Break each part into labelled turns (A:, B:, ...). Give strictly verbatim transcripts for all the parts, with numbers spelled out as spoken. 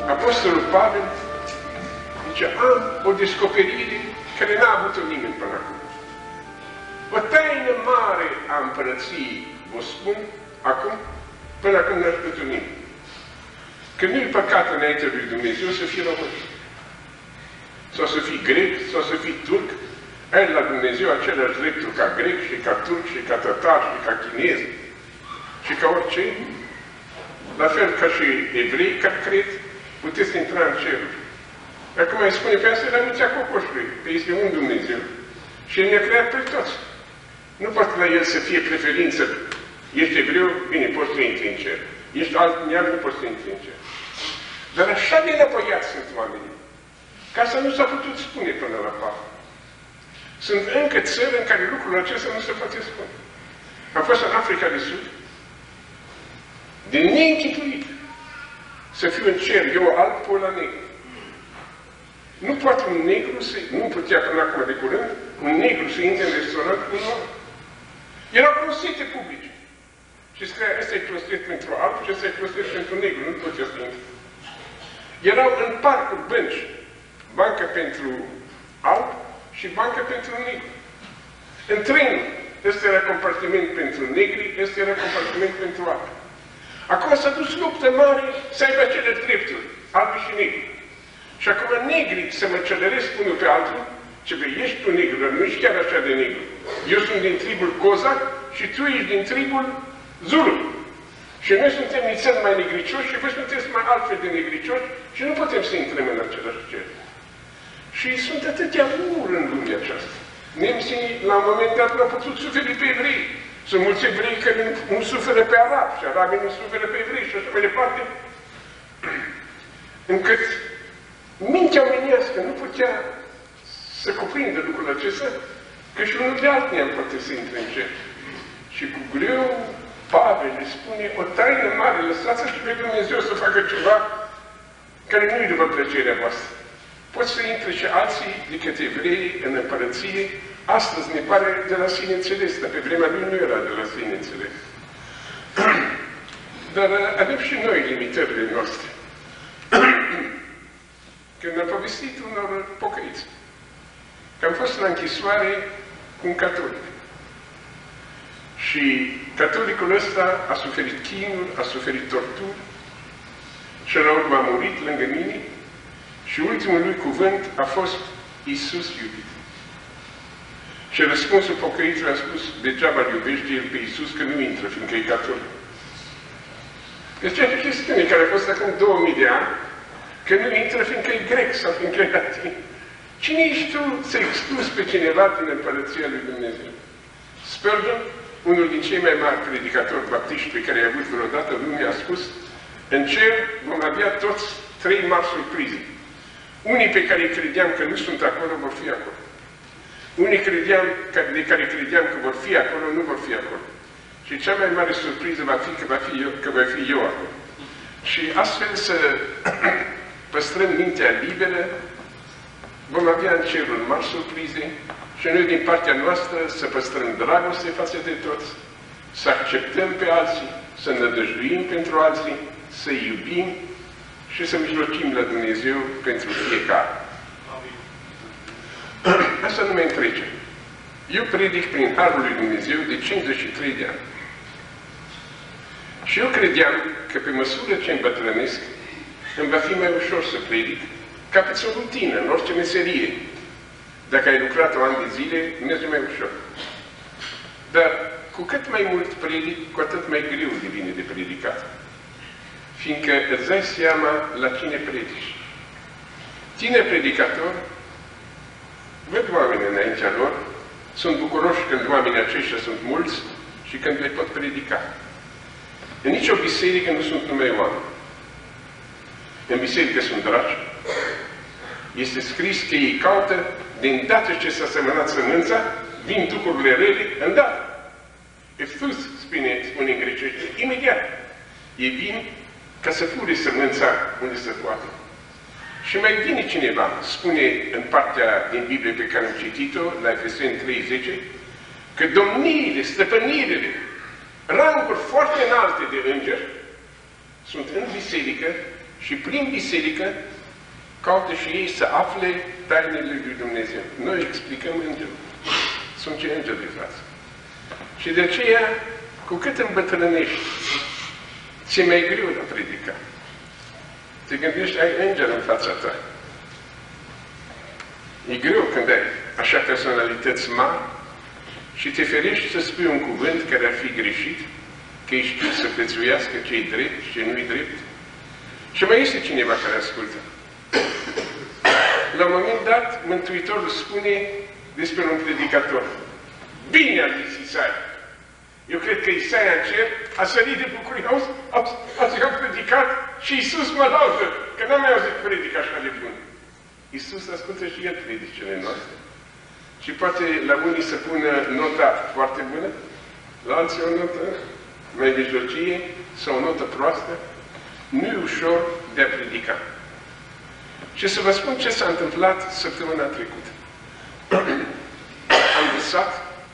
A: Apostolul Pavel zice, am o descoperire care n-a avut-o nimeni până acum. O taină mare a împărăției, vă spun, acum, până acum n-a știut-o nimeni. Că nu-i păcat înainte lui Dumnezeu să fii român. Sau să fii grec, sau să fii turc. Ai la Dumnezeu același drepturi ca grec și ca turc și ca tătar și ca chinez și ca orice. La fel ca și evrei care cred, puteți intra în ceruri. Acum îi spune pe asta la mințea cocoșului, că este un Dumnezeu. Și El ne-a creat pe toți. Nu poate la El să fie preferință. Ești evreu, bine, poți să intri în cer. Ești alt neam, nu poți să intri în cer. Dar așa de înapăiați sunt oamenii. Ca să nu s-a putut spune până la Pavel. Sunt încă țări în care lucrul acesta nu se poate spune. Am fost în Africa de Sud, de neînchipuit să fiu în cer, eu alb, pola negru. Nu poate un negru să, nu putea până acum de curând, un negru să intre în restaurant cu un om. Erau closete publice. Și scria, ăsta e closet pentru alb și ăsta e closet pentru negru, nu putea să intre. Erau în parcuri bănci, bancă pentru alb și bancă pentru negru. În trenul, ăsta era compartiment pentru negri, ăsta era compartiment pentru alb. Acum s-a dus luptă mare să aibă acele drepturi, albi și negri. Și acum negrii se măcelăresc unul pe altul, ce bă, ești tu negru, dar nu ești chiar așa de negru. Eu sunt din tribul Cozac și tu ești din tribul Zulu. Și noi suntem nițel mai negricioși și voi sunteți mai altfel de negricioși și nu putem să intrăm în același cer. Și sunt atâtea ură în lumea aceasta. Nemții, la un moment dat, n-au putut suferi pe evrei. Sunt mulți evrei care nu, nu suferă pe arabi și arabii nu suferă pe evrei și așa mai departe. Încât mintea omenească nu putea să cuprindă lucrul acesta, că și unul de alt neam poate să intre în cer. Și cu greu Pavel le spune, o taină mare, lăsați-și pe Dumnezeu să facă ceva care nu-i după plăcerea voastră. Pot să intre și alții decât evrei în împărăție. Astăzi ne pare de la sine înțeles, dar pe vremea lui nu era de la sine înțeles. Dar avem și noi limitările noastre. Când am povestit unor pocăiți că am fost la închisoare cu un catolic. Și catolicul ăsta a suferit chinuri, a suferit torturi și la urmă a murit lângă mine și ultimul lui cuvânt a fost Iisus iubit. Și răspunsul pocăitului a spus, degeaba îl iubește el pe Iisus că nu intră, fiindcă e catolic. Deci ceea ce spune, care a fost acum două mii de ani, că nu intră fiindcă e grec sau fiindcă e latin. Cine ești tu să excluzi pe cineva din împărăția lui Dumnezeu? Spurgeon, unul din cei mai mari predicatori baptiști pe care i-a avut vreodată lumea, a spus, în cer vom avea toți trei mari surprize. Unii pe care credeam că nu sunt acolo, vor fi acolo. Unii credeam, de care credeam că vor fi acolo, nu vor fi acolo. Și cea mai mare surpriză va fi că va fi eu, că va fi eu acolo. Și astfel să păstrăm mintea liberă, vom avea în cerul mari surprize și noi din partea noastră să păstrăm dragoste față de toți, să acceptăm pe alții, să nădăjduim pentru alții, să iubim și să mijlocim la Dumnezeu pentru fiecare. Asta nu mă întrece. Eu predic prin Harul lui Dumnezeu de cincizeci și trei de ani. Și eu credeam că pe măsură ce îmbătrânesc, îmi va fi mai ușor să predic, ca pe o rutină, în orice meserie. Dacă ai lucrat o an de zile, merge mai ușor. Dar cu cât mai mult predic, cu atât mai greu devine de predicat. Fiindcă îți dai seama la cine predici. Tine predicator, văd oameni înaintea lor, sunt bucuroși când oamenii aceștia sunt mulți și când le pot predica. În nicio biserică nu sunt numai oameni. În biserică sunt dragi. Este scris că ei caută, de îndată ce s-a semănat sămânța, vin duhurile rele, îndată. Eftus, spune, spune în grecește, imediat. Ei vin ca să fure sămânța unde se poate. Și mai vine cineva, spune în partea din Biblie pe care am citit-o, la Efeseni trei zece, că domniile, stăpânirile, ranguri foarte înalte de îngeri, sunt în biserică și prin biserică caută și ei să afle tainele lui Dumnezeu. Noi explicăm îngerul. Sunt ce îngeri de față. Și de aceea, cu cât îmbătrânești, ți-e mai greu de predica. Te gândești, ai înger în fața ta. E greu când ai așa personalități mari și te ferești să spui un cuvânt care ar fi greșit, că ei știu să prețuiască ce-i drept și ce nu-i drept. Și mai este cineva care ascultă. La un moment dat, Mântuitorul spune despre un predicator. Bine a zis Isaia. Eu cred că Isaia în cer a sărit de bucurie. Auzi, ați eu predicat și Iisus mă laudă, că n-am mai auzit predic așa de bun. Iisus ascultă și El predicele noastre. Și poate la unii să pună nota foarte bună, la alții o notă mai mijlocie sau o notă proastă. Nu e ușor de a predica. Și să vă spun ce s-a întâmplat săptămâna trecută. Am visat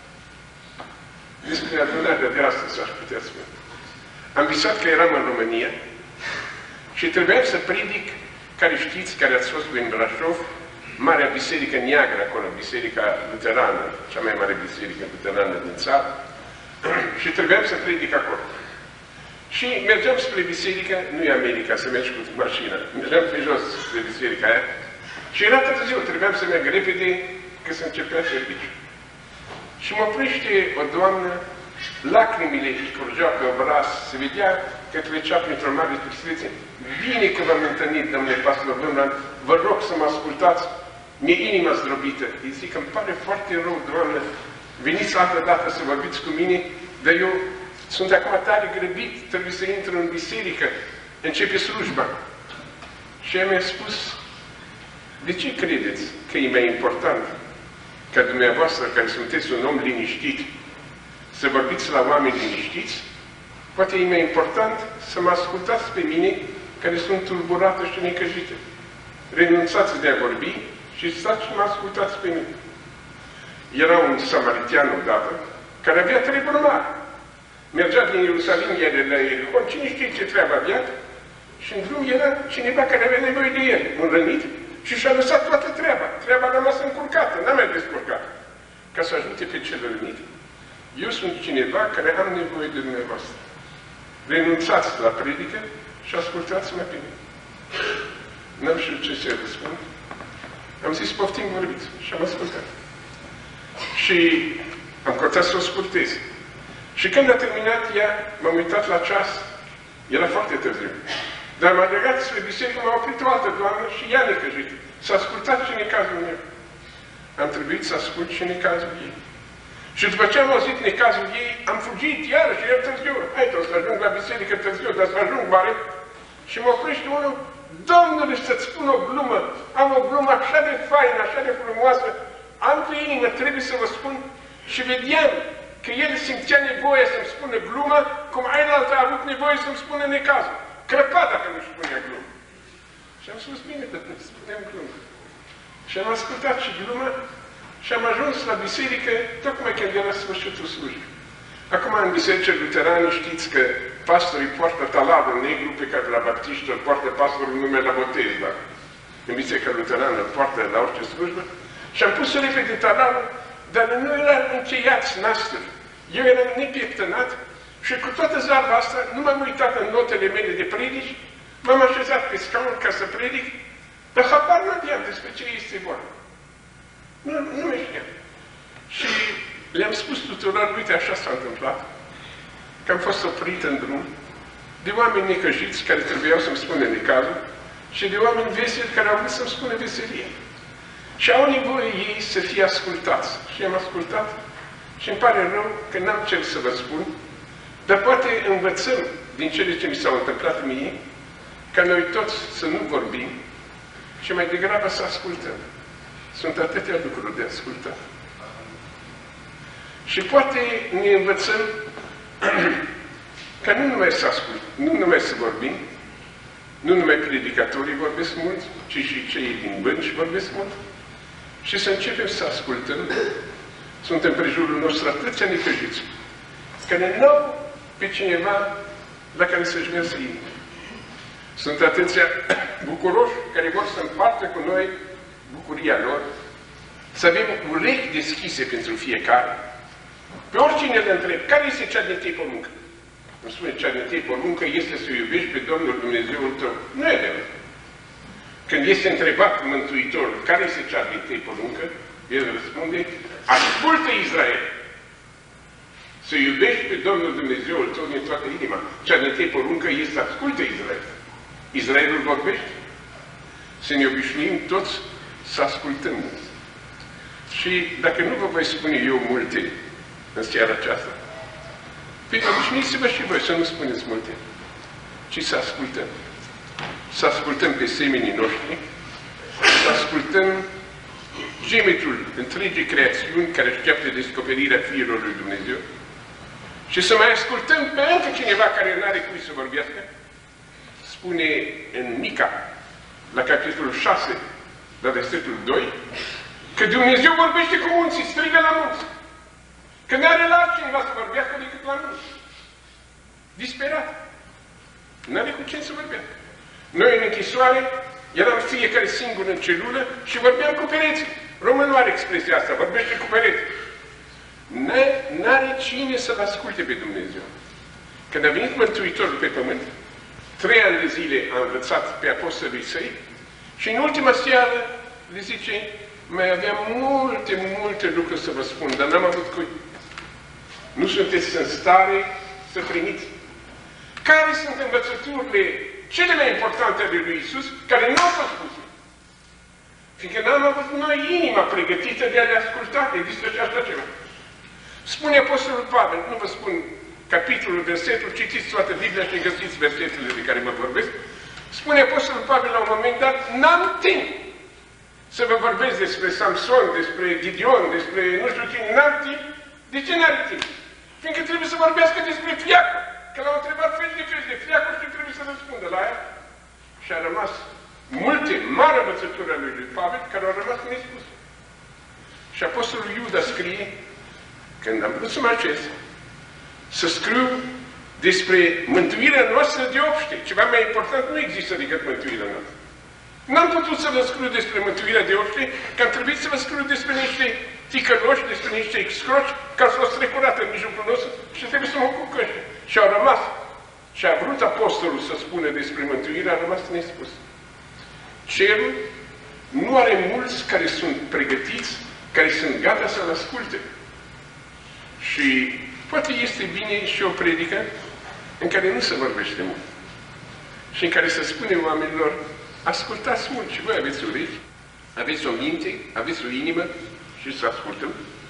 A: despre adunarea de astăzi, aș putea spune. Am visat că eram în România și trebuia să predic, care știți, care ați fost în Brașov, Marea Biserică Neagră, acolo, Biserica Luterană, cea mai mare biserică luterană din țară, și trebuia să predic acolo. Și mergeam spre biserică, nu e America să mergi cu mașina, mergeam pe jos spre biserica aia și era târziu, trebuiam să merg repede, că se începea serviciu. Și mă oprește o doamnă, lacrimile îi curgeau pe obraz, se vedea că trecea printr-o mare tristețe. Bine că v-am întâlnit, domnule pastor Bândran, vă rog să mă ascultați, mi-e inima zdrobită. Îi zic, îmi pare foarte rău, doamnă, veniți altă dată să vorbiți cu mine, dar eu sunt acum tare grăbit, trebuie să intru în biserică, începe slujba. Și ea mi-a spus, de ce credeți că e mai important ca dumneavoastră, care sunteți un om liniștit, să vorbiți la oameni liniștiți? Poate e mai important să mă ascultați pe mine, care sunt tulburată și necăjită. Renunțați de a vorbi și stați și mă ascultați pe mine. Era un samaritian odată, care avea treburi mari. Mergea din Ierusalim, iar la Ierihon, cine știe ce treabă avea, și în drum era cineva care avea nevoie de el, un rănit, și și-a lăsat toată treaba. Treaba a rămas încurcată, n-a mai descurcat, ca să ajute pe cel rănit. Eu sunt cineva care am nevoie de dumneavoastră. Renunțați la predică și ascultați-mă pe mine. N-am știut ce să răspund. Am zis, poftim, vorbiți. Și am ascultat. Și am căutat să o scurtez. Și când a terminat ea, m-am uitat la ceas. Era foarte târziu. Dar m-a legat spre biserică, m-a oprit o altă doamnă și ea necăjită. S-a ascultat și necazul meu. Am trebuit să ascult și necazul ei. Și după ce am auzit necazul ei, am fugit iarăși, era târziu. Hai, o să ajung la biserică târziu, dar să ajung mare. Și mă oprește unul, Domnule, să-ți spun o glumă. Am o glumă așa de faină, așa de frumoasă. Am pe inimă, trebuie să vă spun. Și vedeam că el simțea nevoie să-mi spună glumă, cum ailaltă a avut nevoie să-mi spună necazul. Crăpa dacă nu-și spunea glumă. Și am spus, bine, dar spuneam glumă. Și am ascultat și glumă și am ajuns la biserică tocmai când era sfârșitul slujbei. Acum, în bisericile luterane, știți că pastorii poartă taladă negru pe care la baptiști îl poartă pastorul nume la botez, da? În biserica luterană îl poartă la orice slujbă. Și am pus repede taladă, dar nu era încheiați nasturi. Eu eram nepieptănat și cu toată zarva asta nu m-am uitat în notele mele de predici, m-am așezat pe scaun ca să predic, dar habar nu aveam despre ce este vorba. Nu, nu mai știam. Și le-am spus tuturor, uite, așa s-a întâmplat, că am fost oprit în drum de oameni necăjiți care trebuiau să-mi spună necazul și de oameni veseli care au vrut să-mi spună veselie. Și au nevoie ei să fie ascultați. Și am ascultat și îmi pare rău că n-am ce să vă spun, dar poate învățăm din cele ce mi s-au întâmplat mie, ca noi toți să nu vorbim și mai degrabă să ascultăm. Sunt atâtea lucruri de ascultat. Și poate ne învățăm ca nu numai să ascult, nu numai să vorbim, nu numai predicatorii vorbesc mult, ci și cei din bănci vorbesc mult, și să începem să ascultăm. Sunt în prejurul nostru atâția necăjiți, care nu au pe cineva la care să-și verse inima. Sunt atâția bucuroși care vor să împartă cu noi bucuria lor, să avem urechi deschise pentru fiecare. Pe oricine le întreb, care este cea din tăi poruncă? Îmi spune, cea din tăi poruncă este să iubești pe Domnul Dumnezeul tău. Nu e adevărat. Când este întrebat Mântuitorul, care este cea din tăi poruncă, el răspunde, ascultă Israel! Să iubești pe Domnul Dumnezeul tău din toată inima. Cea din tăi poruncă este ascultă Israel. Israelul vorbește. Să ne obișnuim toți să ascultăm. Și dacă nu vă voi spune eu multe în seara aceasta, păi obișnuiți-vă și voi să nu spuneți multe, ci să ascultăm. Să ascultăm pe semenii noștri, să ascultăm gemetul întregii creațiuni care așteaptă descoperirea Fiilor lui Dumnezeu și să mai ascultăm pe încă cineva care nu are cui să vorbească. Spune în Mica, la capitolul șase, la versetul doi, că Dumnezeu vorbește cu munții, strigă la munți. Că nu are la altcineva să vorbească decât la munți. Disperat. Nu are cu cine să vorbească. Noi în închisoare eram fiecare singur în celulă și vorbeam cu pereții. Românul are expresia asta, vorbește cu pereții. N-are cine să-L asculte pe Dumnezeu. Când a venit Mântuitorul pe pământ, trei ani de zile a învățat pe apostolii săi și în ultima seară le zice, mai aveam multe, multe lucruri să vă spun, dar n-am avut cui. Nu sunteți în stare să primiți. Care sunt învățăturile cele mai importante ale lui Iisus, care nu au fost spuse? Fiindcă n-am avut noi inima pregătită de a le asculta, există și așa ceva. Spune Apostolul Pavel, nu vă spun capitolul, versetul, citiți toată Biblia și găsiți versetele de care vă vorbesc. Spune Apostolul Pavel la un moment dat, n-am timp să vă vorbesc despre Samson, despre Gideon, despre nu știu cine, n-am timp. De ce n-are timp? Fiindcă trebuie să vorbească despre fiacul. Că l-au întrebat fel de fel de fiacuri și trebuie să răspundă la ea. Și a rămas multe, mari învățături ale lui Pavel, care au rămas nespuse. Și Apostolul Iuda scrie, când am vrut să mă acest, să scriu despre mântuirea noastră de obște. Ceva mai important nu există decât mântuirea noastră. N-am putut să vă scriu despre mântuirea de obște, că am trebuit să vă scriu despre niște ticăloși, despre niște excroci, care s-au strecurat în mijlocul nostru și trebuie să mă ocup cu ăștia. Și au rămas. Și a vrut apostolul să spună despre mântuire, a rămas nespus. Cerul nu are mulți care sunt pregătiți, care sunt gata să-l asculte. Și poate este bine și o predică în care nu se vorbește mult. Și în care se spune oamenilor, ascultați mult și voi aveți urechi, aveți o minte, aveți o inimă și să ascultăm.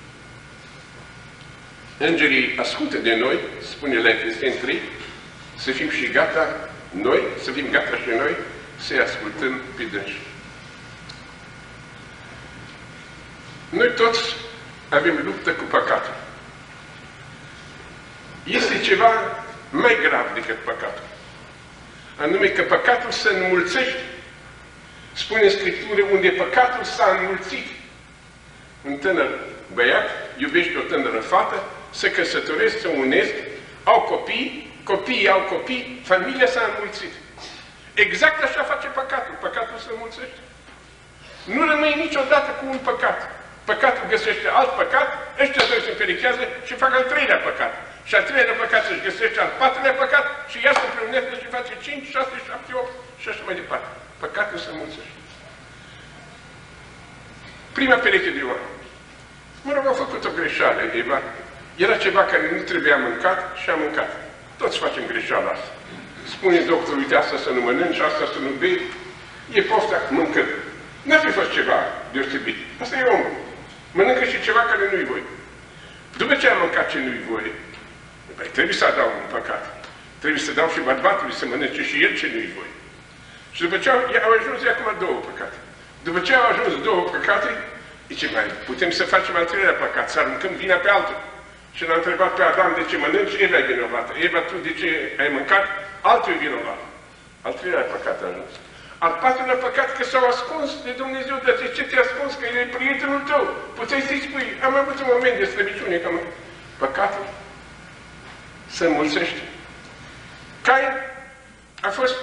A: Îngerii ascultă de noi, spune la Efeseni trei, să fim și gata noi, să fim gata și noi, să-i ascultăm pe dânsi. Noi toți avem luptă cu păcatul. Este ceva mai grav decât păcatul. Anume că păcatul se înmulțește. Spune în Scriptură, unde păcatul s-a înmulțit. Un tânăr băiat iubește o tânără fată, se căsătoresc, se unesc, au copii, copiii au copii, familia s-a înmulțit. Exact așa face păcatul. Păcatul se înmulțește. Nu rămâi niciodată cu un păcat. Păcatul găsește alt păcat, ăștia doi se împerechează și fac al treilea păcat. Și al treilea păcat își găsește al patrulea păcat și ea se împreunește și face cinci, șase, șapte, opt și așa mai departe. Păcatul se înmulțește. Prima pereche de oameni. Mă rog, au făcut o greșeală, Eva. Era ceva care nu trebuia mâncat și a mâncat. Toți facem greșeala asta. Spune doctorul, uite, asta să nu mănânci, asta să nu bei. E pofta, mâncăm. N-ar fi fost ceva deosebit. Asta e omul. Mănâncă și ceva care nu-i voie. După ce am mâncat ce nu-i voie, păi, trebuie să adaug un păcat. Trebuie să dau și bărbatului să mănânce și el ce nu-i voie. Și după ce au, au ajuns acum două păcate. După ce au ajuns două păcate, zice, mai putem să facem al treilea păcat, să aruncăm vina pe altul. Și l-a întrebat pe Adam de ce mănânci, Eva e vinovată. Eva, tu de ce ai mâncat, altul e vinovat. Al treilea păcat a ajuns. Al patrulea păcat că s-au ascuns de Dumnezeu, dar de ce te-ai ascuns? Că el e prietenul tău. Puteai să-i spui, am avut un moment de slăbiciune, că păcatul se înmulțește. Cain a fost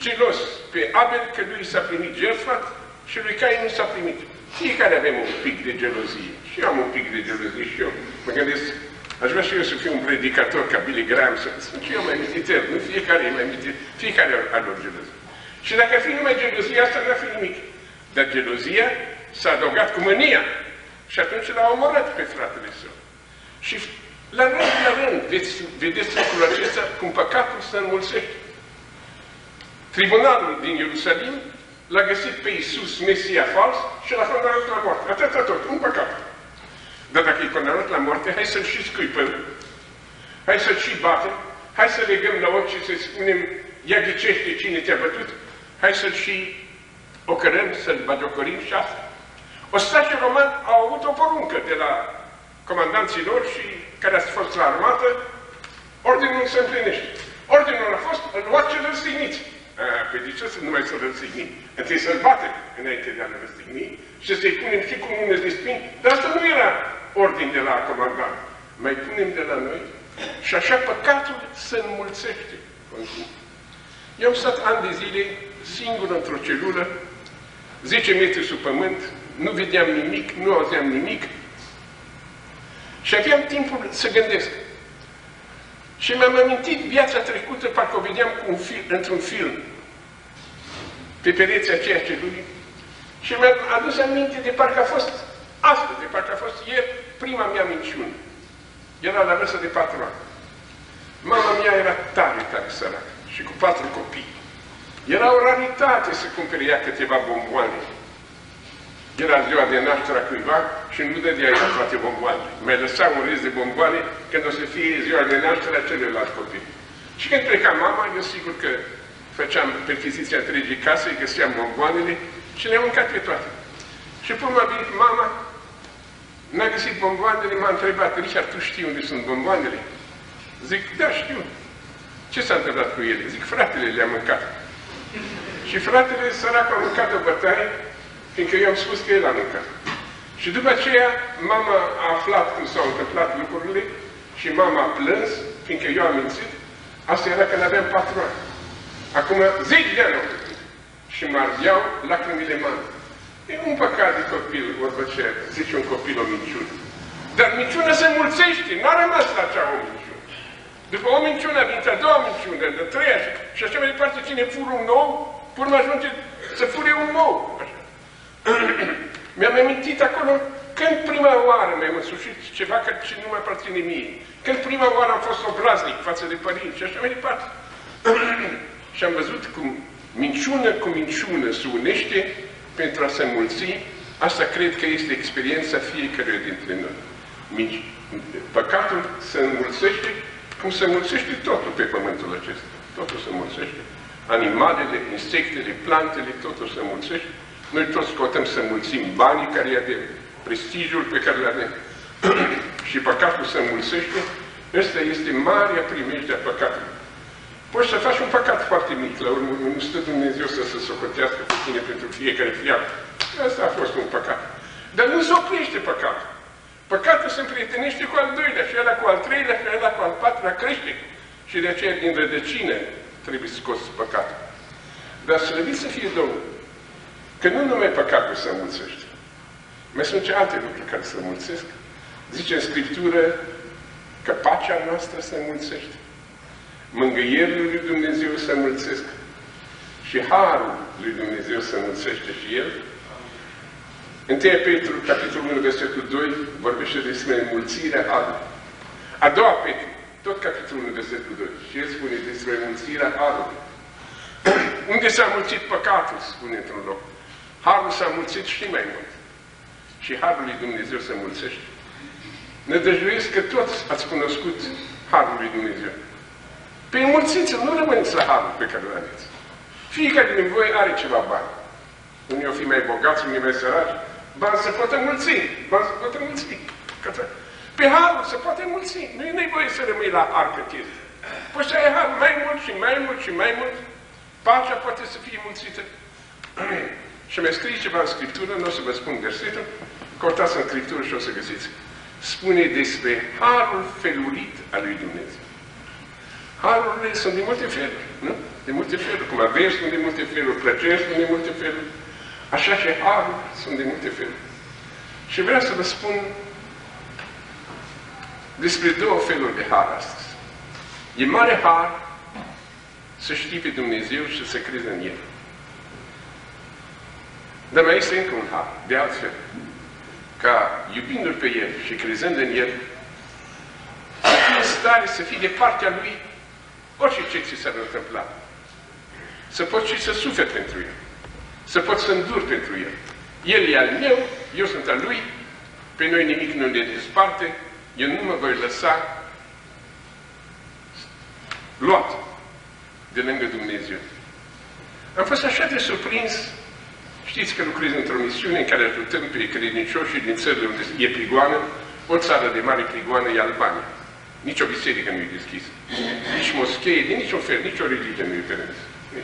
A: gelos pe Abel că lui s-a primit jertfa și lui Cain nu s-a primit. Fiecare avem un pic de gelozie. Și eu am un pic de gelozie și eu. Mă gândesc, aș vrea și eu să fiu un predicator ca Billy Graham, să spun și eu mai mititer, nu fiecare e mai mititer, fiecare are o gelozie. Și dacă ar fi numai gelozia, asta n-ar fi nimic. Dar gelozia s-a adăugat cu mânia. Și atunci l-a omorât pe fratele său. Și la rând, la rând, veți, vedeți lucrul acesta cum păcatul se înmulțește. Tribunalul din Ierusalim l-a găsit pe Iisus, Mesia fals, și l-a condamnat la moarte. Atâta tot, un păcat. Dar dacă e condamnat la moarte, hai să-l și scuipăm, hai să-l și batem, hai să legăm la ochi și să spunem, ia ghicește cine te-a bătut, hai să-l și ocărăm, să-l bagiocorim și asta. Ostașii romani au avut o poruncă de la comandanții lor și care a fost la armată, ordinul se împlinește. Ordinul a fost, îl luați și îl răstigniți. Păi de ce să nu mai să-l răstignim? Întâi să-l batem înainte de a-l răstigni și să-i punem și cu mână de spin. Dar asta nu era ordin de la comandant. Mai punem de la noi și așa păcatul se înmulțește. Eu am stat ani de zile singur într-o celulă, zece metri sub pământ, nu vedeam nimic, nu auzeam nimic și aveam timpul să gândesc. Și mi-am amintit viața trecută, parcă o vedeam într-un film, pe pereții aceia celulii, și mi-am adus aminte de parcă a fost astăzi, de parcă a fost ieri, prima mea minciună. Era la vârstă de patru ani. Mama mea era tare, tare săracă și cu patru copii. Era o raritate să cumpere ea câteva bomboane. Era ziua de naștere a cuiva și nu dădea ea toate bomboanele. Mai lăsa un rest de bomboane când o să fie ziua de naștere a celorlalți copii. Și când pleca mama, eu sigur că făceam perchiziția întregii case, găseam bomboanele și le-am mâncat pe toate. Și până a venit mama, n-a găsit bomboanele, m-a întrebat, Richard, tu știi unde sunt bomboanele? Zic, da, știu. Ce s-a întâmplat cu ele? Zic, fratele le-a mâncat. Și fratele sărac a mâncat o bătaie, fiindcă eu am spus că el a mâncat. Și după aceea, mama a aflat cum s-au întâmplat lucrurile și mama a plâns, fiindcă eu am mințit. Asta era când aveam patru ani. Acum zece de ani au trecut și mă ardeau lacrimile mari. E un păcat de copil, vorba aceea, zice un copil o minciună. Dar minciuna se mulțește, n-a rămas la acea o minciună. După o minciună a venit a doua minciună, de treia și, și așa mai departe, cine fură un nou, până ajunge să fure un nou. Mi-am amintit acolo când prima oară mi-am însușit ceva ce nu mai aparține mie. Când prima oară am fost obraznic față de părinți și așa mai departe. Și am văzut cum minciună cu minciună se unește pentru a se înmulți. Asta cred că este experiența fiecăruia dintre noi. Păcatul se înmulțește cum se înmulțește totul pe pământul acesta. Totul se înmulțește. Animalele, insectele, plantele, totul se înmulțește. Noi toți căutăm să înmulțim banii care îi avem, prestigiul pe care îl avem. Și păcatul se înmulțește. Ăsta este marea primejde a păcatului. Poți să faci un păcat foarte mic, la urmă, nu stă Dumnezeu să se socotească pe tine pentru fiecare fiară. Asta a fost un păcat. Dar nu se oprește păcatul. Păcatul se împrietenește cu al doilea, și ăla cu al treilea, și ăla cu al patrulea crește. Și de aceea, din rădăcină, trebuie scos păcatul. Dar slăvit să fie Domnul, că nu numai păcatul se înmulțește. Mai sunt și alte lucruri care se înmulțesc. Zice în Scriptură că pacea noastră se înmulțește. Mângâierile lui Dumnezeu se înmulțesc. Și harul lui Dumnezeu se înmulțește și El. Întâi Petru, capitolul unu, versetul doi, vorbește despre înmulțirea harului. A doua Petru, tot capitolul unu, versetul doi, și el spune despre înmulțirea harului. Unde s-a înmulțit păcatul, spune într-un loc. Harul s-a înmulțit și mai mult. Și harul lui Dumnezeu se înmulțește. Ne dăjduiesc că toți ați cunoscut harul lui Dumnezeu. Pe înmulțiți, nu rămâneți la harul pe care îl aveți. Fiecare din voi are ceva bani. Unii o fi mai bogați, unii mai săraci. Bani se pot înmulți. Bani se pot înmulți. Pe harul se poate înmulți. Nu e nevoie să rămâi la har cât este. Poți să ai har mai mult și mai mult și mai mult. Pacea poate să fie mulțită. Și mi-a scris ceva în Scriptură, nu o să vă spun versetul, căutați în Scriptură și o să găsiți. Spune despre harul felurit al lui Dumnezeu. Harurile sunt de multe feluri, nu? de multe feluri, cum aveți sunt de multe feluri, plăceri sunt de multe feluri, așa și harul sunt de multe feluri. Și vreau să vă spun despre două feluri de har astăzi. E mare har să știi pe Dumnezeu și să crezi în El. Dar mai este încă un har, de altfel, ca iubindu-L pe El și crezând în El, să fii în stare să fii de partea Lui orice ce ți s-ar întâmpla. Să poți și să suferi pentru El. Să poți să înduri pentru El. El e al meu, eu sunt al Lui, pe noi nimic nu ne desparte, eu nu mă voi lăsa luat de lângă Dumnezeu. Am fost așa de surprins. Știți că lucrez într-o misiune în care ajutăm pe credincioșii din țările unde e prigoană. O țară de mare prigoană e Albania. Nici o biserică nu e deschisă. Nici moschee, de niciun fel, nici o religie nu e permis.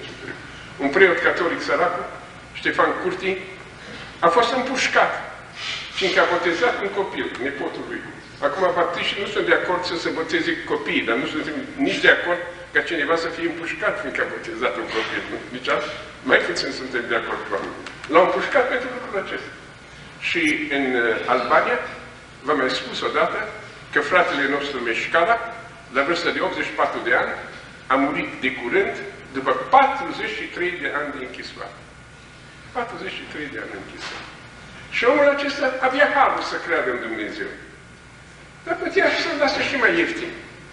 A: Un preot catolic săracul, Ștefan Curti, a fost împușcat, fiindcă a botezat un copil, nepotul lui. Acum baptiștii nu sunt de acord să se boteze copiii, dar nu sunt nici de acord ca cineva să fie împușcat, fiindcă a botezat un copil. Nici asta? Mai puțin suntem de acord cu oamenii. L-au împușcat pentru lucrul acesta. Și în Albania, v-am mai spus odată, că fratele nostru Meșcala, la vârstă de optzeci și patru de ani, a murit de curând după patruzeci și trei de ani de închisoare. patruzeci și trei de ani de închisoare. Și omul acesta avea harul să creadă în Dumnezeu. Dar putea și să-l lasă și mai ieftin.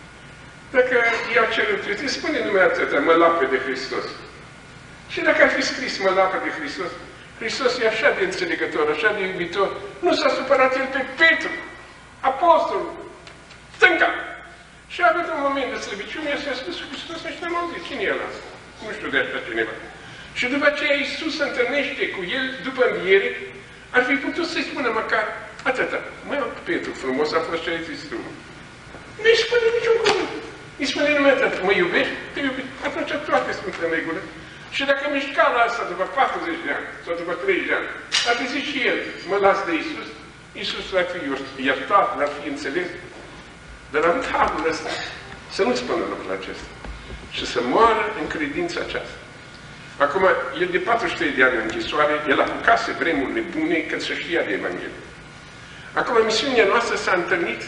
A: Dacă i-au cerut, îi spune numai atâta, mă lapă de Hristos. Și dacă ar fi scris mă lapă de Hristos, Hristos e așa de înțelegător, așa de iubitor, nu s-a supărat El pe Petru, apostolul, stânca. Și a avut un moment de slăbiciune, și a spus Hristos, nici n-am auzit, cine e ăla? Nu știu de așa cineva. Și după aceea Iisus se întâlnește cu el, după înviere, ar fi putut să-i spună măcar atâta. Mă, Petru, frumos a fost ce ai zis tu. Nu-i spune niciun cuvânt. Îi spune numai atât, mă iubești? Te iubești? Atunci toate sunt în regulă. Și dacă mișcala asta după patruzeci de ani, sau după treizeci de ani, ar fi zis și el, mă las de Iisus, Iisus l-ar fi iertat, l-ar fi înțeles. Dar am avut harul ăsta să nu spună lucrul acesta. Și să moară în credința aceasta. Acum, el de patruzeci și trei de ani în închisoare, el apucase vremurile bune cât să știa de Evanghelie. Acum, misiunea noastră s-a întâlnit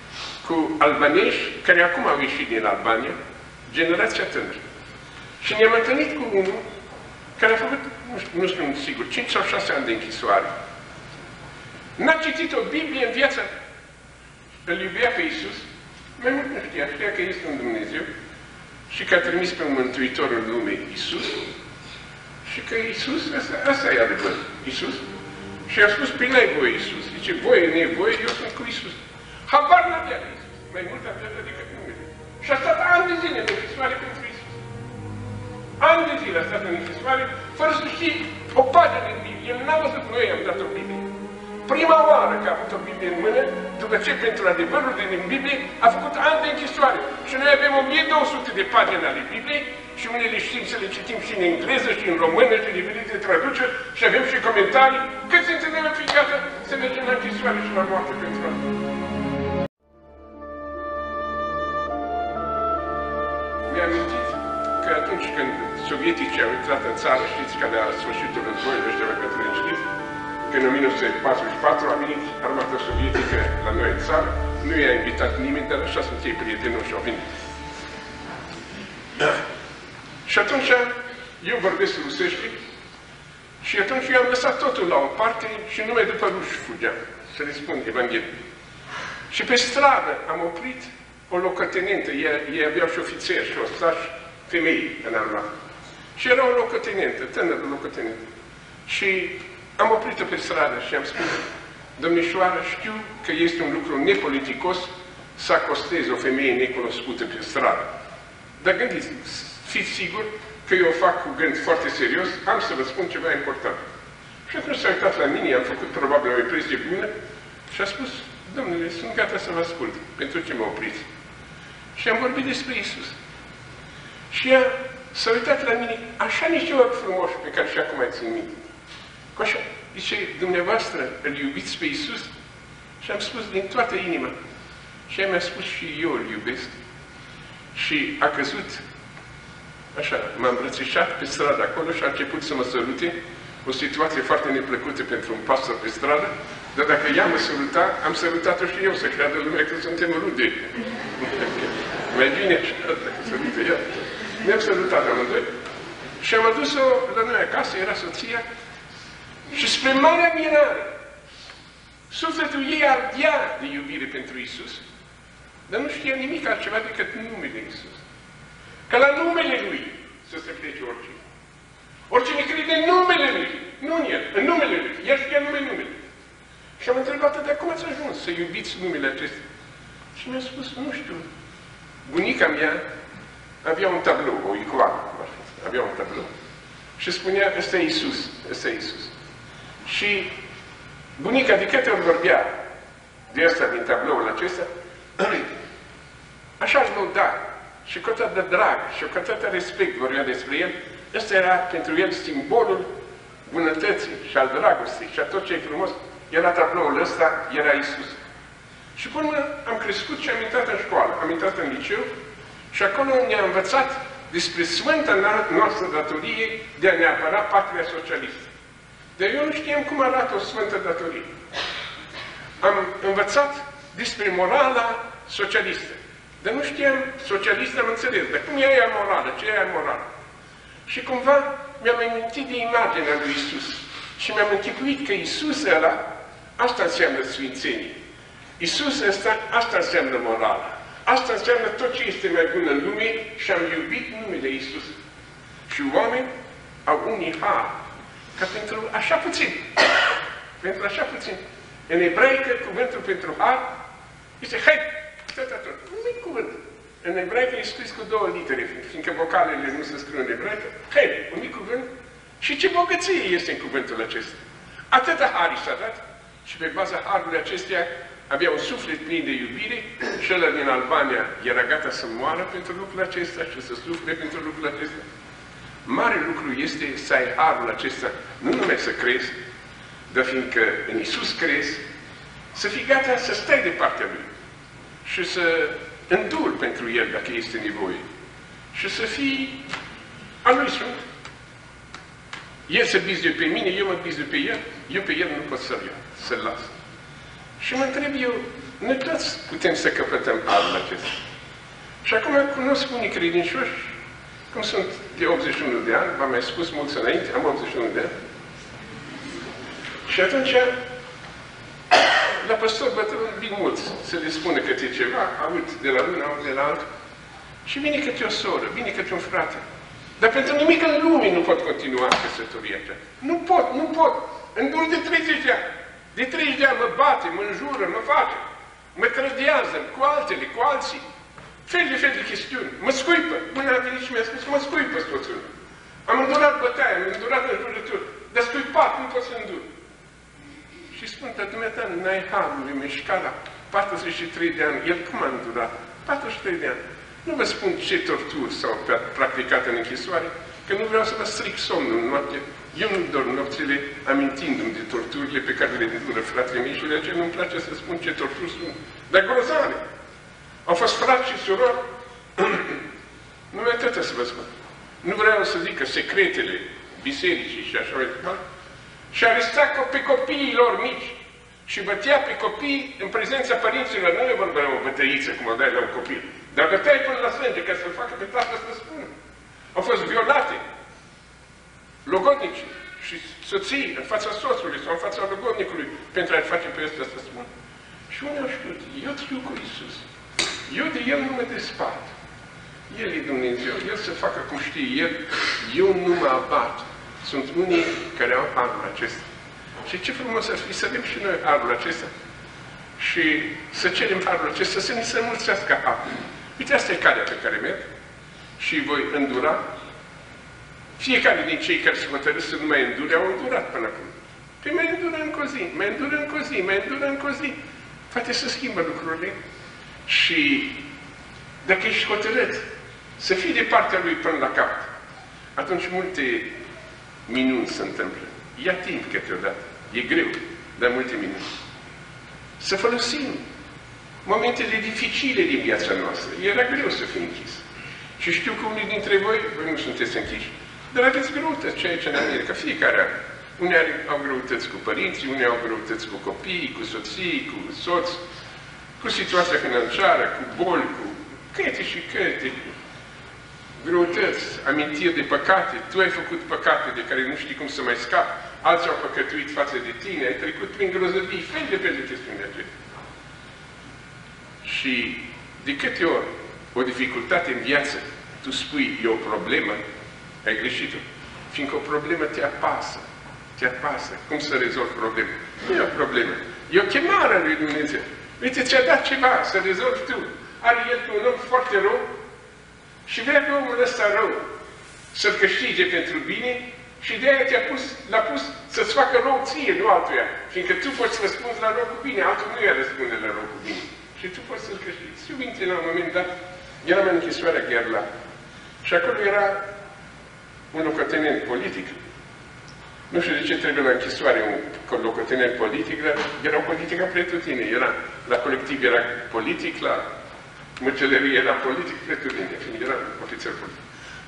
A: cu albanezi care acum au ieșit din Albania, generația tânără. Și ne-am întâlnit cu unul care a făcut, nu știu, nu știu sigur, cinci sau șase ani de închisoare. N-a citit o Biblie în viața. Îl iubea pe Iisus, mai mult nu știa, știa că este un Dumnezeu și că a trimis pe un Mântuitor în lume, Iisus, și că Iisus, asta, asta e adevăr, Iisus. Și a spus, păi n-ai voie, Iisus. Zice, voie, nevoie, eu sunt cu Iisus. Habar n-avea de Iisus, mai mult avea decât numele. Și a stat ani de zile în închisoare pentru Iisus. Ani de zile a stat în închisoare, fără să știe o pagină din Biblie. El n-a văzut, noi am dat o Biblie. Prima oară că a avut o Biblie în mână, după ce pentru adevărul din Biblie a făcut ani de închisoare. Și noi avem o mie două sute de pagini ale Bibliei și unele știm să le citim și în engleză și în română și în diferite traduceri și avem și comentarii. Cât se înțelegem fiecare să mergem la închisoare și la moarte pentru asta. Mi-am amintit că atunci când sovieticii au intrat în țară, știți că la sfârșitul războiului, ăștia la catolici știți, că în o mie nouă sute patruzeci și patru a venit armata sovietică la noi în țară, nu i-a invitat nimeni, dar așa sunt ei prietenoși și au venit. Și atunci eu vorbesc rusește și atunci eu am lăsat totul la o parte și numai după ruși fugeam să le spun Evanghelie. Și pe stradă am oprit o locotenentă, ei, ei aveau și ofițeri și ostași femei în armată. Și era o locotenentă, tânără locotenentă. Și am oprit-o pe stradă și am spus, domnișoară, știu că este un lucru nepoliticos să acostezi o femeie necunoscută pe stradă. Dar gândiți, fiți sigur că eu o fac cu gând foarte serios, am să vă spun ceva important. Și atunci s-a uitat la mine, am făcut probabil o impresie bună și a spus, domnule, sunt gata să vă ascult, pentru ce mă opriți? Și am vorbit despre Iisus. Și ea s-a uitat la mine, așa niște ochi frumoși pe care și acum mai țin minte. Cu așa, zice, dumneavoastră îl iubiți pe Iisus? Și am spus din toată inima. Și ea mi-a spus și eu îl iubesc. Și a căzut Așa, m-a îmbrățișat pe stradă acolo și a început să mă sărute. O situație foarte neplăcută pentru un pastor pe stradă, dar dacă ea mă săruta, am sărutat-o și eu, să creadă lumea că suntem rude. Mai bine așa, dacă sărută ea. Ne-am sărutat amândoi. Și am adus-o la noi acasă, era soția, și spre marea mirare, sufletul ei ardea de iubire pentru Iisus, dar nu știa nimic altceva decât numele Iisus. Că la numele Lui să se plece oricine. Oricine crede în numele Lui, nu în El, în numele Lui. El știa nume numele. Și am întrebat-o, de cum ați ajuns să iubiți numele acesta? Și mi-a spus, nu știu. Bunica mea avea un tablou, o icoană, avea un tablou. Și spunea, ăsta e Iisus, ăsta e Iisus. Și bunica de câte ori vorbea de asta din tabloul acesta, așa își lăuda și cu atât de drag și cu atât de respect vorbea despre el. Ăsta era pentru el simbolul bunătății și al dragostei și a tot ce e frumos. Era tabloul ăsta, era Iisus. Și până am crescut și am intrat în școală, am intrat în liceu și acolo ne-a învățat despre sfânta noastră datorie de a ne apăra patria socialistă. Dar eu nu știam cum arată o sfântă datorie. Am învățat despre morala socialistă. Dar nu știam, socialistă am înțeles, dar cum e aia morală, ce e aia morală? Și cumva mi-am amintit de imaginea lui Iisus. Și mi-am închipuit că Iisus ăla, asta înseamnă sfințenie. Iisus ăsta, asta înseamnă morală. Asta înseamnă tot ce este mai bun în lume și am iubit numele Iisus. Și oameni au unii har, ca pentru așa puțin. Pentru așa puțin. În ebraică, cuvântul pentru har este hai, tot atât. Un mic cuvânt. În ebraică e scris cu două litere, fiindcă vocalele nu se scriu în ebraică. Hai, un mic cuvânt. Și ce bogăție este în cuvântul acesta. Atâta har i s-a dat și pe baza harului acestea avea un suflet plin de iubire și ăla din Albania era gata să moară pentru lucrul acesta și să sufle pentru lucrul acesta. Mare lucru este să ai harul acesta, nu numai să crezi, dar fiindcă în Iisus crezi, să fii gata să stai de partea Lui și să înduri pentru El dacă este nevoie și să fii al Lui Sfânt. El se bizuie pe mine, eu mă bizuie pe El, eu pe El nu pot să-L iau, să-L las. Și mă întreb eu, noi toți putem să căpătăm harul acesta. Și acum cunosc unii credincioși, cum sunt de optzeci și unu de ani, v-am mai spus mulți înainte, am optzeci și unu de ani. Și atunci, la păstor bătrân vin mulți să le spună câte ceva, aud de la unul, aud de la altul. Și vine câte o soră, vine câte un frate. Dar pentru nimic în lume nu pot continua căsătoria aceea. Nu pot, nu pot. Îndur de treizeci de ani. De treizeci de ani mă bate, mă înjură, mă face. Mă trădează cu altele, cu alții. Fel de fel de chestiuni. Mă scuipă. Până a venit și mi-a spus, mă scuipă soțul. Am îndurat bătaia, am îndurat înjurături. Dar scuipat, nu pot să îndur. Și spun, dar dumneata, n-ai harul lui Meșcala, patruzeci și trei de ani. El cum a îndurat? patruzeci și trei de ani. Nu vă spun ce torturi s-au practicat în închisoare, că nu vreau să vă stric somnul în noapte. Eu nu dorm nopțile amintindu-mi de torturile pe care le îndură fratele mei și de aceea nu-mi place să spun ce torturi sunt. Dar grozave. Au fost frați și surori. Nu mai atâta să vă spun. Nu vreau să zic că secretele bisericii și așa mai departe. Și arestea pe copiii lor mici și bătea pe copii în prezența părinților. Nu e vorba de o bătăiță, cum o dai la un copil. Dar băteai până la sânge ca să-l facă pe tată să spună. Au fost violate logodnici și soții în fața soțului sau în fața logodnicului pentru a-l face pe ăsta să spună. Și unii au știut, eu știu cu Iisus. Eu de El nu mă despart. El e Dumnezeu, El să facă cum știe El, eu nu mă abat. Sunt unii care au harul acesta. Și ce frumos ar fi să avem și noi harul acesta și să cerem harul acesta, să ne se înmulțească harul. Uite, asta e calea pe care merg și voi îndura. Fiecare din cei care se hotărâs să nu mai îndure, au îndurat până acum. Păi mai îndură încă o zi, mai îndură încă o zi, mai îndură încă o zi. Poate să schimbă lucrurile. Și dacă ești hotărât să fii de partea lui până la capăt, atunci multe minuni se întâmplă. Ia timp câteodată. E greu, dar multe minuni. Să folosim momentele dificile din viața noastră. Era greu să fii închis. Și știu că unii dintre voi, voi nu sunteți închiși, dar aveți greutăți, ceea ce în America, fiecare are. Unii au greutăți cu părinții, unii au greutăți cu copiii, cu soții, cu soți, cu situația financiară, cu boli, cu câte și câte greutăți, amintiri de păcate. Tu ai făcut păcate de care nu știi cum să mai scapi, alții au păcătuit față de tine, ai trecut prin grozăvii, fel de fel de chestiuni de acestea. Și de câte ori o dificultate în viață, tu spui, e o problemă, ai greșit-o. Fiindcă o problemă te apasă, te apasă. Cum să rezolvi problema? Nu e o problemă. E o chemare a lui Dumnezeu. Uite, ți-a dat ceva să rezolvi tu. Are El pe un om foarte rău și vrea pe omul ăsta rău să-l câștige pentru bine și de aia te-a pus, l-a pus să-ți facă rău ție, nu altuia. Fiindcă tu poți răspunzi la rău cu bine, altul nu i-a răspunde la rău cu bine. Și tu poți să-l câștigi. Și uite, la un moment dat, eram în închisoarea Gherla. Și acolo era un locotenent politic. Nu știu de ce trebuie la închisoare un locotenent politic, dar era o politică pretutine. Era, la colectiv era politic, la măcelărie era politic pretutine, fiind era ofițer politic.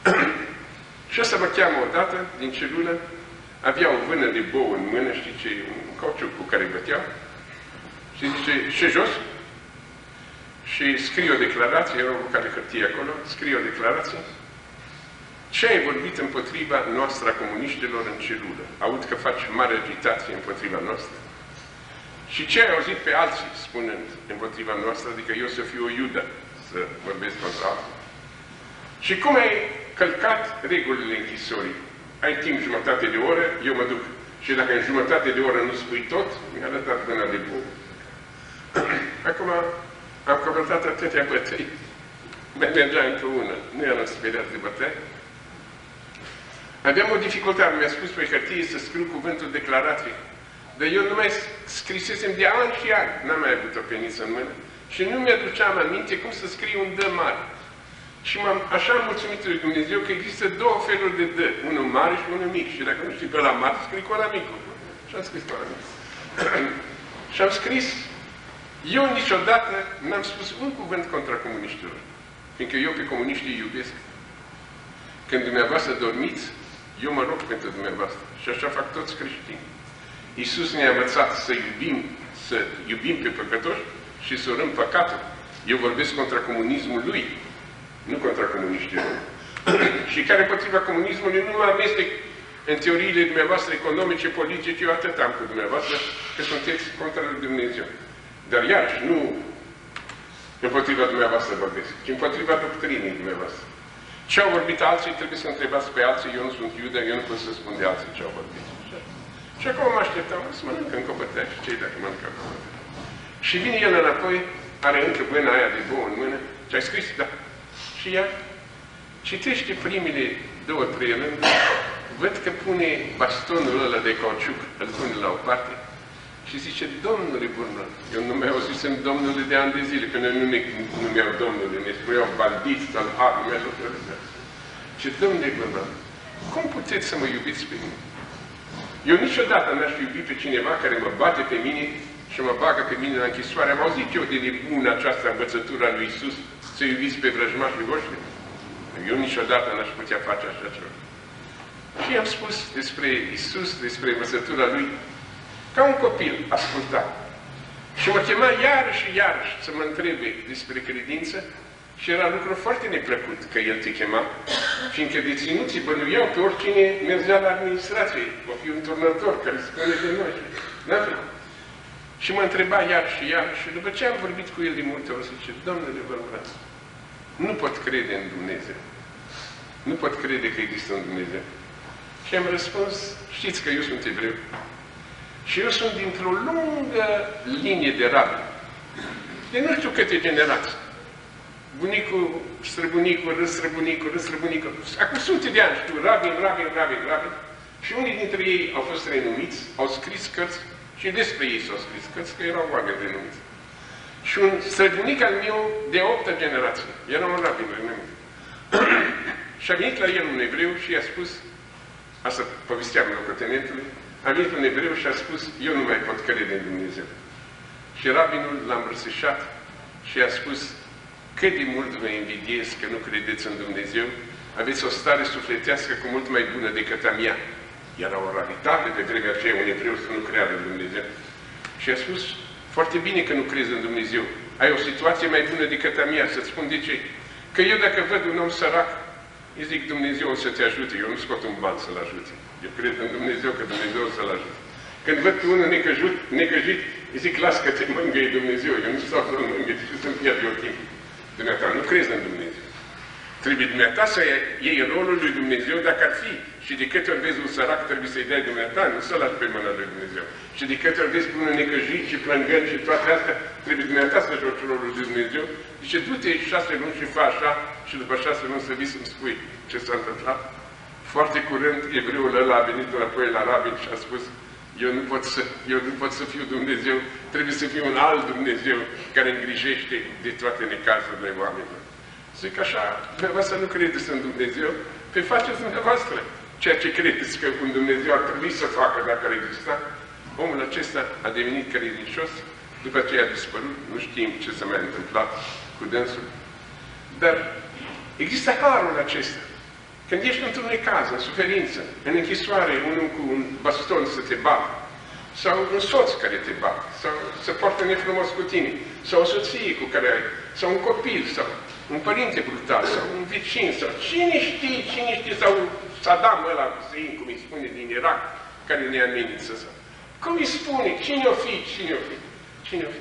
A: Și ăsta mă cheamă odată, din celulă, avea o vână de bou în mână, știi ce, un cauciuc cu care băteau, și zice, și jos, și scrie o declarație, era o bucată de hârtie acolo, scrie o declarație. Ce ai vorbit împotriva noastră a comuniștilor în celulă? Aud că faci mare agitație împotriva noastră. Și ce ai auzit pe alții spunând împotriva noastră, adică eu să fiu o iudă, să vorbesc contra alții. Și cum ai călcat regulile închisorii? Ai timp jumătate de oră, eu mă duc. Și dacă în jumătate de oră nu spui tot, mi-a arătat mâna de bou. Acum am căpătat atâtea bătăi. Mai mergea încă una. Nu eram speriat de bătăi. Aveam o dificultate. Mi-a spus pe hârtie să scriu cuvântul declarație. Dar eu nu mai scrisesem de ani și ani. N-am mai avut o peniță în mână. Și nu mi-aduceam aminte cum să scriu un dă mare. Și m-am așa mulțumit lui Dumnezeu că există două feluri de dă. Unul mare și unul mic. Și dacă nu știi pe ăla mare, scrii cu ăla mic. Și am scris cu ăla mic. Și am scris. Eu niciodată n-am spus un cuvânt contra comuniștilor. Fiindcă eu pe comuniștii îi iubesc. Când dumneavoastră dormiți, eu mă rog pentru dumneavoastră. Și așa fac toți creștinii. Iisus ne-a învățat să iubim, să iubim pe păcătoși și să urâm păcatul. Eu vorbesc contra comunismul lui, nu contra comuniștilor. Și care împotriva comunismului nu mă amestec în teoriile dumneavoastră economice, politice, eu atât am cu dumneavoastră, că sunteți contra lui Dumnezeu. Dar iarăși, nu împotriva dumneavoastră vorbesc, ci împotriva doctrinii dumneavoastră. Ce au vorbit alții, trebuie să întrebați pe alții, eu nu sunt iudă, eu nu pot să spun de alții ce au vorbit. Și acum mă așteptam să mănâncă încă o bătea și cei dacă mănâncă încă o bătea. Și vine el înapoi, are încă vâna aia de bou în mână, și ai scris, da. Și ea citește primele două, trei rânduri, văd că pune bastonul ăla de cauciuc, îl pune la o parte, și zice, Domnule Burnăr, eu nu mi-au zisem Domnule de ani de zile, că noi nu ne numeau Domnule, ne spuneau bandiți, salhari, nu mi-a lucrat. Ce Domnule Burnăr, cum puteți să mă iubiți pe mine? Eu niciodată n-aș iubi pe cineva care mă bate pe mine și mă bagă pe mine la închisoare. Am auzit eu de nebună această învățătură a lui Iisus, să iubiți pe vrăjmașii voștri. Eu niciodată n-aș putea face așa ceva. Și i-am spus despre Iisus, despre învățătura lui, ca un copil, asculta. Și mă chema iarăși și iarăși să mă întrebe despre credință și era lucru foarte neplăcut că el te chema, fiindcă deținuții bănuiau pe oricine mergea la administrație, o fi un turnător care spune de noi. Și mă întreba iar și iar și după ce am vorbit cu el de multe ori, zice, Domnule Bărbat, nu pot crede în Dumnezeu. Nu pot crede că există un Dumnezeu. Și am răspuns, știți că eu sunt evreu. Și eu sunt dintr-o lungă linie de rabi. De nu știu câte generații. Bunicul, străbunicul, răstrăbunicul, răstrăbunicul. Acum sute de ani știu, rabi, rabi, rabi, rabi. Și unii dintre ei au fost renumiți, au scris cărți și despre ei s-au scris cărți, că erau oameni renumiți. Și un străbunic al meu de optă generație, era un rabin renumit. Și a venit la el un evreu și i-a spus, asta povesteam locotenentului, a venit un evreu și a spus, eu nu mai pot crede în Dumnezeu. Și rabinul l-a îmbrățișat și i-a spus, cât de mult vă invidiez că nu credeți în Dumnezeu, aveți o stare sufletească cu mult mai bună decât a mea. Era o raritate pe vremea aceea un evreu să nu creadă în Dumnezeu. Și a spus, foarte bine că nu crezi în Dumnezeu. Ai o situație mai bună decât a mea, să-ți spun de ce. Că eu dacă văd un om sărac, îi zic, Dumnezeu o să te ajute, eu nu scot un ban să-l ajute. Eu cred în Dumnezeu că Dumnezeu o să-l ajute. Când văd pe unul necăjit, necăjit, îi zic, las că te mângâie Dumnezeu, eu nu stau să-l mângâie și să-mi pierd eu timp. Dumneata, nu crezi în Dumnezeu. Trebuie dumneata să iei rolul lui Dumnezeu dacă ar fi. Și de câte ori vezi un sărac, trebuie să-i dai dumneata, nu să-l lași pe mâna lui Dumnezeu. Și de câte ori vezi pe unul necăjit și plângând și toate astea, trebuie dumneata să joci rolul lui Dumnezeu. Zice, du-te șase luni și fă așa și după șase luni să vii să-mi spui ce s-a întâmplat. Foarte curând, evreul ăla a venit înapoi la rabin și a spus, eu nu pot să, eu nu pot să fiu Dumnezeu, trebuie să fiu un alt Dumnezeu care îngrijește de toate necazurile oamenilor. Zic așa, dumneavoastră nu credeți în Dumnezeu, pe faceți dumneavoastră ceea ce credeți că un Dumnezeu ar trebui să facă dacă ar exista. Omul acesta a devenit credincios, după aceea a dispărut, nu știm ce s-a mai întâmplat cu dânsul. Dar există harul acesta. Când ești într-un necaz, în suferință, în închisoare, unul cu un baston să te bată, sau un soț care te bate, sau să poartă nefrumos cu tine, sau o soție cu care ai, sau un copil, sau un părinte brutal, sau un vicin, sau cine știe, cine știe, sau Saddam ăla, Hussein, cum îi spune din Irak, care ne amenință. Cum îi spune? Cine o fi? Cine o fi? Cine o fi?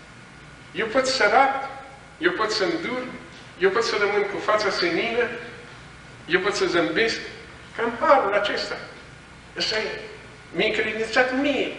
A: Eu pot să rat, eu pot să îndur, eu pot să rămân cu fața senină, eu pot să zâmbesc, cam harul acesta. Ăsta e. Mi-a încredințat mie.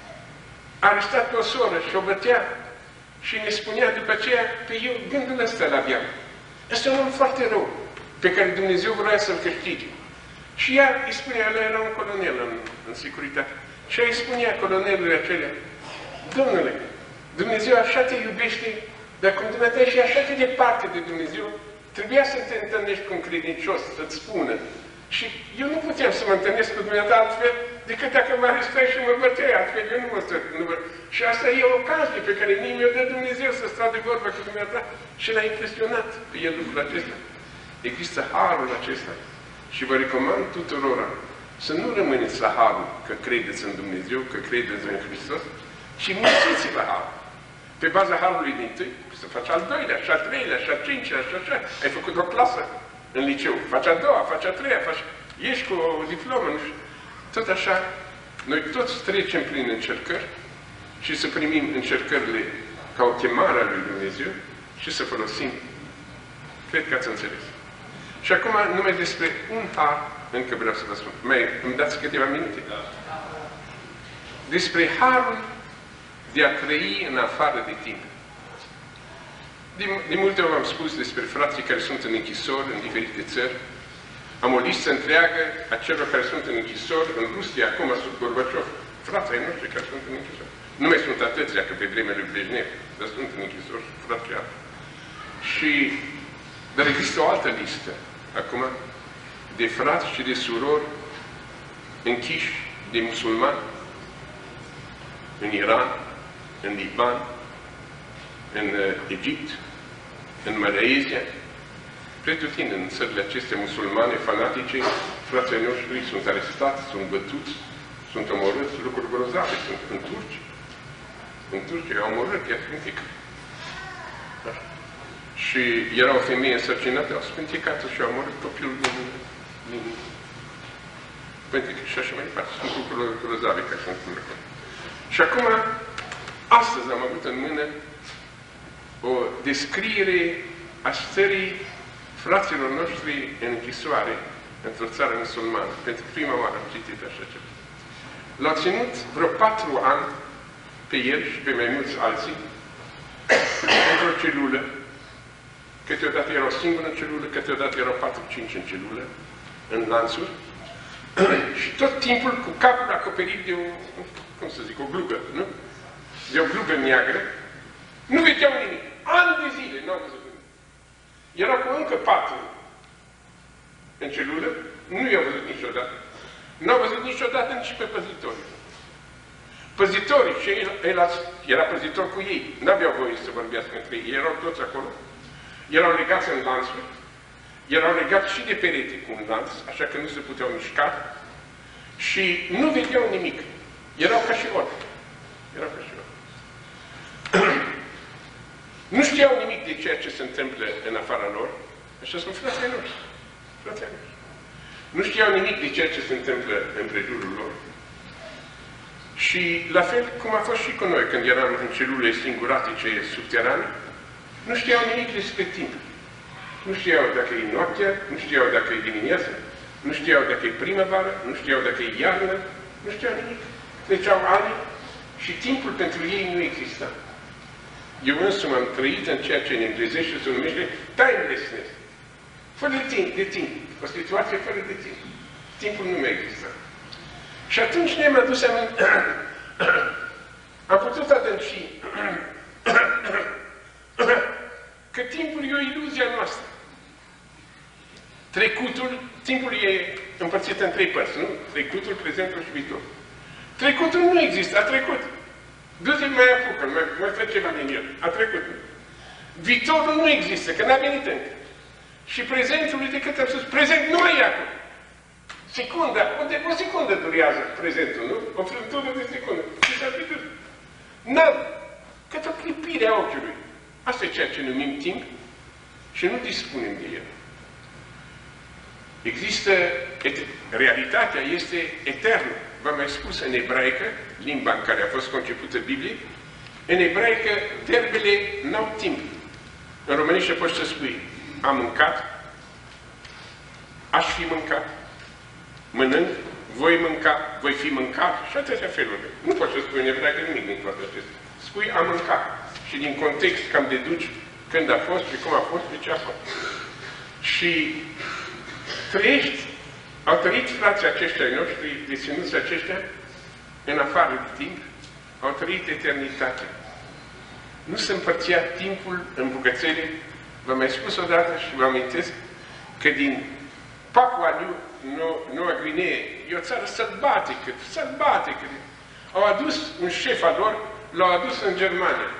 A: A arestat pe o soră și o bătea și ne spunea după aceea, pe eu gândul ăsta l-aveam. Ăsta e un om foarte rău, pe care Dumnezeu vrea să-l câștige. Și ea îi spunea, el era un colonel în, în securitate, și ea îi spunea colonelului acelea, Domnule, Dumnezeu așa te iubește, dar cum dumneata ești așa de departe de Dumnezeu, trebuia să te întâlnești cu un credincios, să-ți spună. Și eu nu puteam să mă întâlnesc cu dumneata altfel, decât dacă mă arestai și mă băteai, altfel eu nu mă stăt. Și asta e o ocazie pe care mie mi-o dă Dumnezeu să stau de vorbă cu dumneata și l-a impresionat pe el lucrul acesta. Există harul acesta. Și vă recomand tuturora să nu rămâneți la harul că credeți în Dumnezeu, că credeți în Hristos, și mulțiți-vă harul. Pe baza harului din tâi, să faci al doilea, și al treilea, și al cincilea, și așa. Ai făcut o clasă în liceu, faci a doua, faci a treia, faci... ești cu o diplomă, nu știu. Tot așa, noi toți trecem prin încercări și să primim încercările ca o chemare a lui Dumnezeu și să folosim. Cred că ați înțeles. Și acum, numai despre un har, încă vreau să vă spun. Mai îmi dați câteva minute? Despre harul de a trăi în afară de tine. De, de multe ori am spus despre frații care sunt în închisori, în diferite țări. Am o listă întreagă a celor care sunt în închisori, în Rusia, acum sub Gorbaciov. Frații ai noștri care sunt în închisori. Nu mai sunt atâția că pe vremea lui Brejnev, dar sunt în închisori, frații alții. Și, dar există o altă listă, acum, de frați și de surori închiși de musulmani în Iran, în Liban, în uh, Egipt, în Malaysia, pretutindeni în țările acestea musulmane, fanatice, frații noștri sunt arestați, sunt bătuți, sunt omorâți, lucruri grozave, sunt în Turcia. În Turcia au omorât, i-a spânticat. Da. Și era o femeie însărcinată, au spânticat-o și au omorât copilul din... din... Pântică și așa mai departe. Sunt lucruri grozave ca sunt în acolo. Și acum, astăzi am avut în mână o descriere a stării fraților noștri în închisoare într-o țară musulmană. Pentru prima oară am citit așa ceva. L-au ținut vreo patru ani pe el și pe mai mulți alții într-o celulă. Câteodată erau singuri în celulă, câteodată erau patru-cinci în celulă, în lanțuri. Și tot timpul cu capul acoperit de o, cum să zic, o glugă, nu? De o glugă neagră. Nu vedeau nimic. Ani de zile n-au văzut nimic. Era cu încă patru în celulă, nu i-au văzut niciodată. N-au văzut niciodată nici pe păzitorii. Păzitorii, și el, el era păzitor cu ei, n-aveau voie să vorbească între ei, erau toți acolo. erau legați în lanțuri, erau legați și de perete cu un lanț, așa că nu se puteau mișca și nu vedeau nimic. Erau ca și ori. Erau ca și ori. Nu știau nimic de ceea ce se întâmplă în afara lor. Așa sunt frații noștri. Frații noștri. Nu știau nimic de ceea ce se întâmplă în prejurul lor. Și la fel cum a fost și cu noi când eram în celule singuratice subterane, nu știau nimic despre timp. Nu știau dacă e noaptea, nu știau dacă e dimineața, nu știau dacă e primăvară, nu știau dacă e iarnă, nu știau nimic. Treceau ani și timpul pentru ei nu exista. Eu însumi am trăit în ceea ce în englezește se numește timelessness. Fără de timp, de timp. O situație fără de timp. Timpul nu mai există. Și atunci ne-am adus aminte. Am putut adânci că timpul e o iluzie a noastră. Trecutul, timpul e împărțit în trei părți, nu? Trecutul, prezentul și viitor. Trecutul nu există, a trecut. Du-te, mai apucă, mai, mai fă ceva din el. A trecut. Viitorul nu există, că n-a venit încă. Și prezentul, uite cât am spus, prezent nu mai e acum. Secunda, unde o secundă durează prezentul, nu? O frântură de secundă. Și s-a pierdut. N-am. Cât o clipire a ochiului. Asta e ceea ce numim timp și nu dispunem de el. Există, realitatea este eternă. V-am mai spus în ebraică, limba în care a fost concepută Biblie, în ebraică verbele n-au timp. În românește poți să spui, am mâncat, aș fi mâncat, mănânc, voi mânca, voi fi mâncat și atâtea feluri. Nu poți să spui în ebraică nimic din toate acestea. Spui am mâncat și din context cam deduci când a fost și cum a fost și ce a fost. Și trăiești, au trăit frații aceștia noștri, deținuți aceștia, în afară de timp, au trăit eternitatea. Nu se împărțea timpul în bucățele. V-am mai spus odată și vă amintesc că din Papua Noua Guinee, e o țară sălbatică, sălbatică. Au adus un șef al lor, l-au adus în Germania.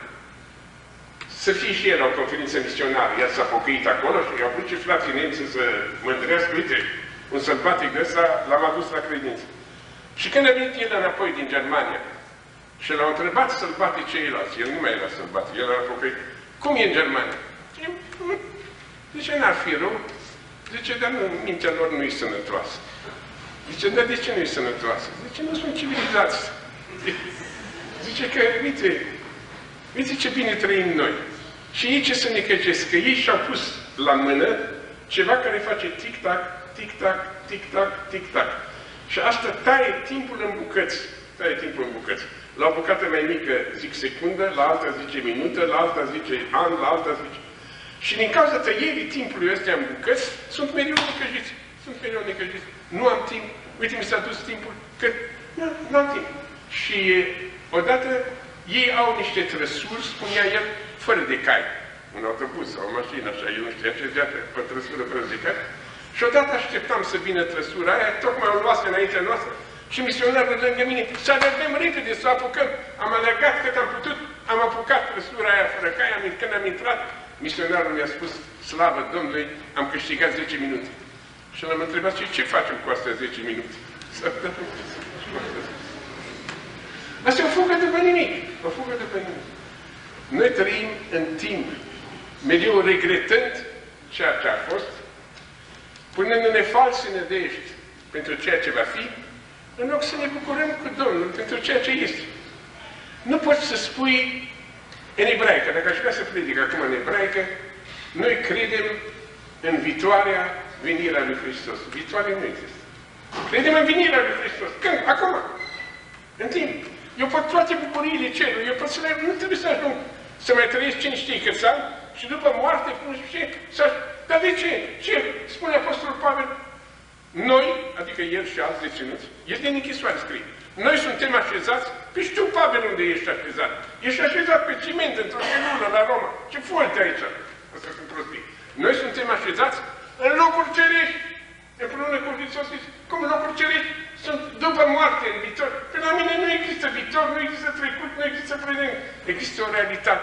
A: Să fie și el la o conferință misionară. El s-a pocăit acolo și i-au duce frații nemți să mândrească, uite, un sălbatic de ăsta l-am adus la credință. Și când a venit el înapoi din Germania și l-au întrebat sălbatic ceilalți, el nu mai era sălbatic, el era pocăit. Cum e în Germania? Zice, n-ar fi rău. Zice, dar nu, mintea lor nu e sănătoasă. Zice, dar de ce nu e sănătoasă? Zice, nu sunt civilizați. Zice că, uite, uite ce bine trăim noi. Și ei ce să ne căcesc? Că ei și-au pus la mână ceva care face tic-tac, tic-tac, tic-tac, tic-tac. Și asta taie timpul în bucăți. Taie timpul în bucăți. La o bucată mai mică zic secundă, la alta zice minută, la alta zice an, la alta zice... Și din cauza tăierii timpului ăstea în bucăți, sunt mereu necăjiți. Sunt mereu necăjiți. Nu am timp. Uite, mi s-a dus timpul. Că nu am timp. Și odată ei au niște trăsuri, spunea el, fără de cai. Un autobuz sau o mașină, așa, eu nu știa ce viață, pe trăsură fără de cai. Și odată așteptam să vină trăsura aia, tocmai o luase înaintea noastră și misionarul lângă mine, să alergăm repede, să apucăm. Am alergat cât am putut, am apucat trăsura aia fără cai, am, când am intrat, misionarul mi-a spus, slavă Domnului, am câștigat zece minute. Și l-am întrebat, și ce facem cu astea zece minute? Asta e o fugă după nimic. O fugă după nimic. Noi trăim în timp, mereu regretând ceea ce a fost, punându-ne false nădejde pentru ceea ce va fi, în loc să ne bucurăm cu Domnul pentru ceea ce este. Nu poți să spui în ebraică, dacă aș vrea să predic acum în ebraică, noi credem în viitoarea venirea lui Hristos. Viitoarea nu există. Credem în venirea lui Hristos. Când? Acum. În timp. Eu pot toate bucuriile cerului, eu pot să le... Nu trebuie să ajung să mai trăiesc cine știe câți ani și după moarte, nu știu ce, să... Dar de ce? Ce? Spune Apostolul Pavel. Noi, adică el și alți deținuți, el din închisoare scrie. Noi suntem așezați, păi știu, Pavel, unde ești așezat. Ești așezat pe ciment, într-o celulă la Roma. Ce folte aici? Asta sunt prostii. Noi suntem așezați în locuri cerești. Împreună cu Hristos, cum locuri cerești sunt după moarte, în viitor. Pe la mine nu există viitor, nu există trecut, nu există prezent. Există o realitate.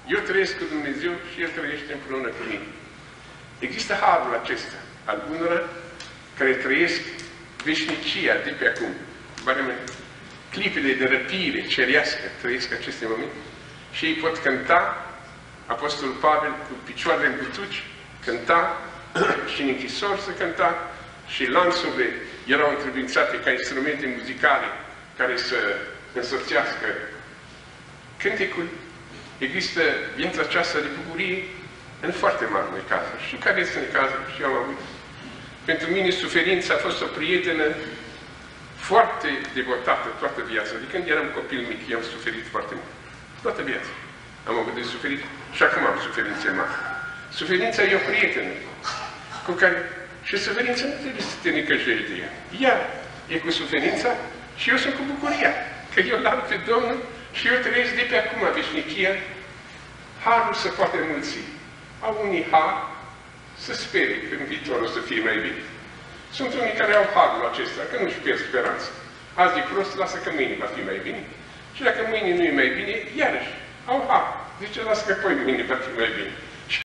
A: Eu trăiesc cu Dumnezeu și El trăiește împreună cu mine. Există harul acesta al unora care trăiesc veșnicia de pe acum. Barem, clipele de răpire cerească trăiesc aceste momente și ei pot cânta. Apostolul Pavel cu picioarele în butuci cânta și în închisori se cânta și lanțurile erau întrebuințate ca instrumente muzicale care să însoțească cântecul. Există viața aceasta de bucurie în foarte mari cazuri. Și care este cazul și eu am avut. Pentru mine suferința a fost o prietenă foarte devotată toată viața. De când eram copil mic, i-am suferit foarte mult. Toată viața am avut de suferit și acum am suferințe mari. Suferința e o prietenă cu care... Și suferința nu trebuie să te necăjești de ea. Ea e cu suferința și eu sunt cu bucuria. Că eu l-am pe Domnul și eu trăiesc de pe acum veșnicia. Harul se poate înmulți. Au unii har să spere că în viitor o să fie mai bine. Sunt unii care au harul acesta, că nu-și pierd speranța. Azi e prost, lasă că mâine va fi mai bine. Și dacă mâine nu e mai bine, iarăși au har. Zice, lasă că poi mâine va fi mai bine.